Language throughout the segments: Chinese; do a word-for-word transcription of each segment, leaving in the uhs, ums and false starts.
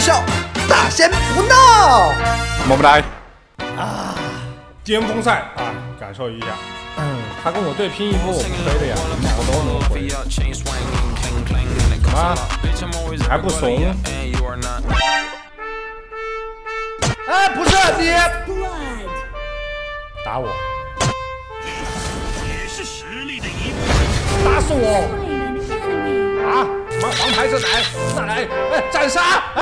笑，大仙不闹。 么么哒啊！巅峰赛啊，感受一下。嗯，他跟我对拼一波，我不飞的呀，我都能回。啊，还不怂？ 哎，不是你打我！ 也是实力的一部分。 打死我！啊！什么黄牌这来？再来！哎，斩杀！啊！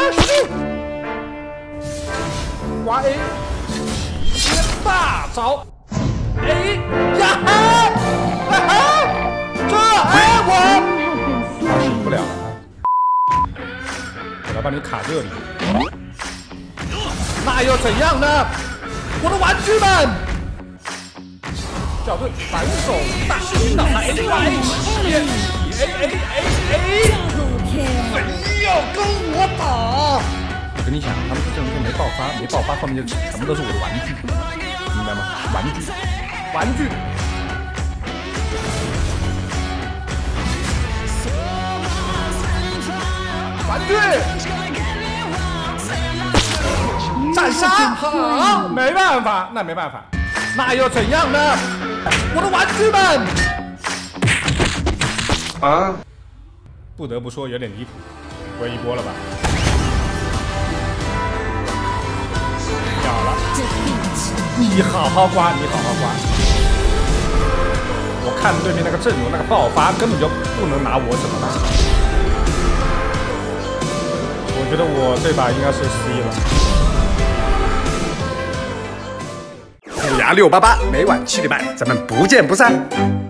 哇 A， 齐天大招！哎呀哈！啊哈！这哎我，啊，醒不了了啊！我来帮你卡这里。那又怎样呢？我的玩具们！校对，反手大领导他 A Y 系列 A A A A， 非要跟我打！我跟你讲，他们这阵容没爆发，没爆发，后面就全部都是我的玩具，明白吗？玩具，玩具。玩具。斩杀！好，没办法，那没办法，那又怎样呢？我的玩具们！啊！不得不说有点离谱，回一波了吧？秒了！你好好刮，你好好刮！我看对面那个阵容那个爆发，根本就不能拿我怎么办？我觉得我这把应该是 C 了。 虎牙六八八，每晚七点半，咱们不见不散。